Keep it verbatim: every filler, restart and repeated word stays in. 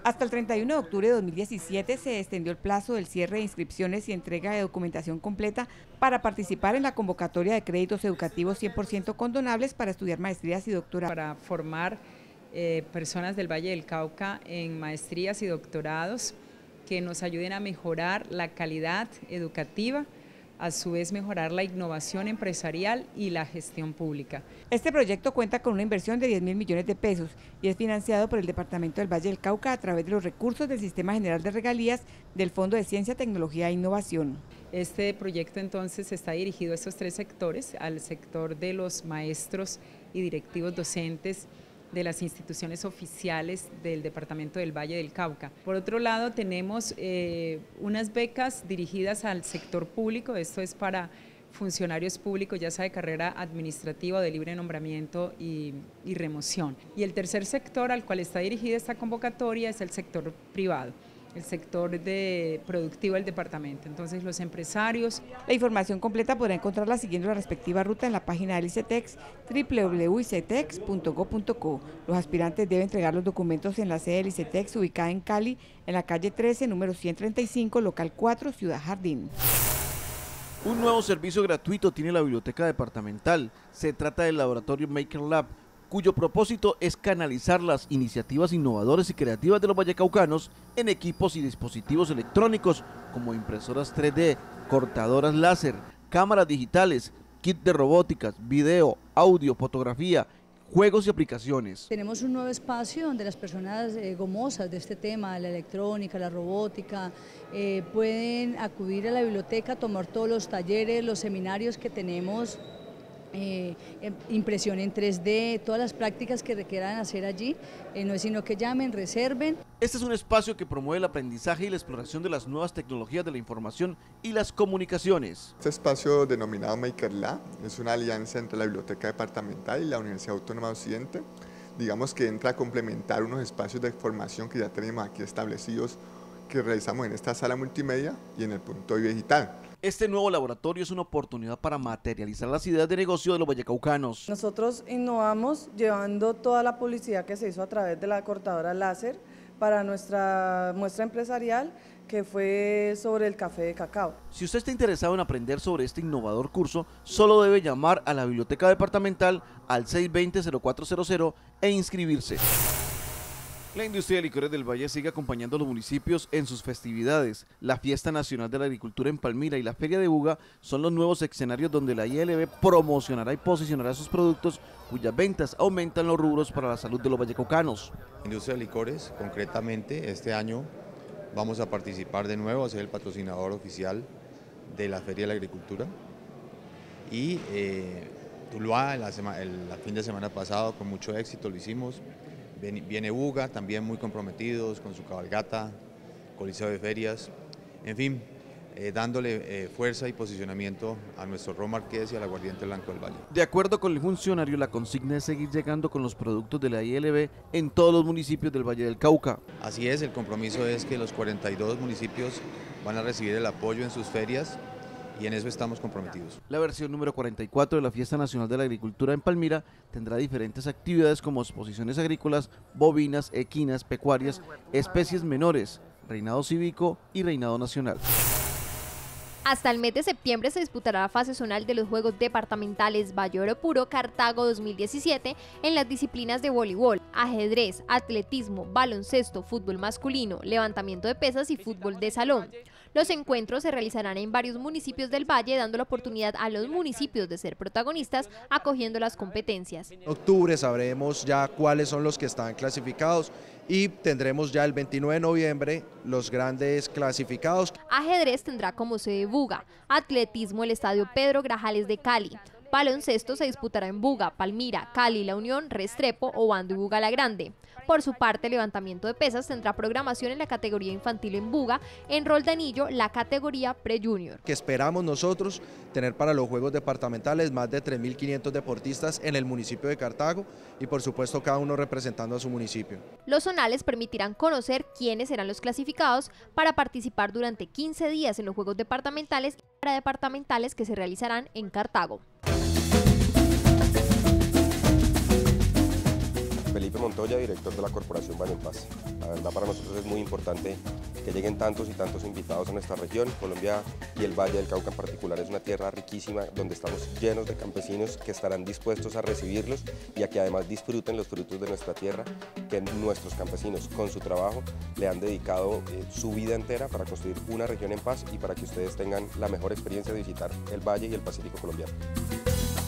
Hasta el treinta y uno de octubre de dos mil diecisiete se extendió el plazo del cierre de inscripciones y entrega de documentación completa para participar en la convocatoria de créditos educativos cien por ciento condonables para estudiar maestrías y doctorados. Para formar eh, personas del Valle del Cauca en maestrías y doctorados que nos ayuden a mejorar la calidad educativa, a su vez mejorar la innovación empresarial y la gestión pública. Este proyecto cuenta con una inversión de diez mil millones de pesos y es financiado por el Departamento del Valle del Cauca a través de los recursos del Sistema General de Regalías del Fondo de Ciencia, Tecnología e Innovación. Este proyecto entonces está dirigido a estos tres sectores, al sector de los maestros y directivos docentes de las instituciones oficiales del Departamento del Valle del Cauca. Por otro lado, tenemos eh, unas becas dirigidas al sector público, esto es para funcionarios públicos, ya sea de carrera administrativa o de libre nombramiento y, y remoción. Y el tercer sector al cual está dirigida esta convocatoria es el sector privado, el sector de productivo del departamento, entonces los empresarios. La información completa podrá encontrarla siguiendo la respectiva ruta en la página del ICETEX, doble u doble u doble u punto icetex punto gob punto co. Los aspirantes deben entregar los documentos en la sede del ICETEX, ubicada en Cali, en la calle trece, número ciento treinta y cinco, local cuatro, Ciudad Jardín. Un nuevo servicio gratuito tiene la biblioteca departamental. Se trata del laboratorio Maker Lab, cuyo propósito es canalizar las iniciativas innovadoras y creativas de los vallecaucanos en equipos y dispositivos electrónicos como impresoras tres D, cortadoras láser, cámaras digitales, kit de robóticas, video, audio, fotografía, juegos y aplicaciones. Tenemos un nuevo espacio donde las personas eh, gomosas de este tema, la electrónica, la robótica, eh, pueden acudir a la biblioteca, tomar todos los talleres, los seminarios que tenemos, Eh, impresión en tres D, todas las prácticas que requieran hacer allí, eh, no es sino que llamen, reserven. Este es un espacio que promueve el aprendizaje y la exploración de las nuevas tecnologías de la información y las comunicaciones. Este espacio denominado Maker Lab es una alianza entre la Biblioteca Departamental y la Universidad Autónoma de Occidente, digamos que entra a complementar unos espacios de formación que ya tenemos aquí establecidos, que realizamos en esta sala multimedia y en el punto digital. Este nuevo laboratorio es una oportunidad para materializar las ideas de negocio de los vallecaucanos. Nosotros innovamos llevando toda la publicidad que se hizo a través de la cortadora láser para nuestra muestra empresarial, que fue sobre el café de cacao. Si usted está interesado en aprender sobre este innovador curso, solo debe llamar a la Biblioteca Departamental al seis dos cero, cero cuatro cero cero e inscribirse. La industria de licores del Valle sigue acompañando a los municipios en sus festividades. La Fiesta Nacional de la Agricultura en Palmira y la Feria de Buga son los nuevos escenarios donde la I L B promocionará y posicionará sus productos cuyas ventas aumentan los rubros para la salud de los vallecaucanos. Industria de licores, concretamente, este año vamos a participar de nuevo, a ser el patrocinador oficial de la Feria de la Agricultura. Y eh, Tuluá, el, el, el fin de semana pasado, con mucho éxito lo hicimos. Viene Buga, también muy comprometidos con su cabalgata, coliseo de ferias, en fin, eh, dándole eh, fuerza y posicionamiento a nuestro ron Marqués y al aguardiente blanco del Valle. De acuerdo con el funcionario, la consigna es seguir llegando con los productos de la I L B en todos los municipios del Valle del Cauca. Así es, el compromiso es que los cuarenta y dos municipios van a recibir el apoyo en sus ferias, y en eso estamos comprometidos. La versión número cuarenta y cuatro de la Fiesta Nacional de la Agricultura en Palmira tendrá diferentes actividades como exposiciones agrícolas, bovinas, equinas, pecuarias, especies menores, reinado cívico y reinado nacional. Hasta el mes de septiembre se disputará la fase zonal de los Juegos Departamentales Valle Oro Puro Cartago dos mil diecisiete en las disciplinas de voleibol, ajedrez, atletismo, baloncesto, fútbol masculino, levantamiento de pesas y fútbol de salón. Los encuentros se realizarán en varios municipios del Valle, dando la oportunidad a los municipios de ser protagonistas, acogiendo las competencias. En octubre sabremos ya cuáles son los que están clasificados y tendremos ya el veintinueve de noviembre los grandes clasificados. Ajedrez tendrá como sede Buga, atletismo el Estadio Pedro Grajales de Cali. Baloncesto se disputará en Buga, Palmira, Cali, La Unión, Restrepo, Obando y Buga la Grande. Por su parte, el levantamiento de pesas tendrá programación en la categoría infantil en Buga, en Roldanillo, la categoría pre-junior. Que esperamos nosotros tener para los Juegos Departamentales más de tres mil quinientos deportistas en el municipio de Cartago y por supuesto cada uno representando a su municipio. Los zonales permitirán conocer quiénes serán los clasificados para participar durante quince días en los Juegos Departamentales y paradepartamentales que se realizarán en Cartago. Felipe Montoya, director de la Corporación Valle en Paz. La verdad para nosotros es muy importante que lleguen tantos y tantos invitados a nuestra región. Colombia y el Valle del Cauca en particular es una tierra riquísima donde estamos llenos de campesinos que estarán dispuestos a recibirlos y a que además disfruten los frutos de nuestra tierra, que nuestros campesinos con su trabajo le han dedicado eh, su vida entera para construir una región en paz y para que ustedes tengan la mejor experiencia de visitar el Valle y el Pacífico colombiano.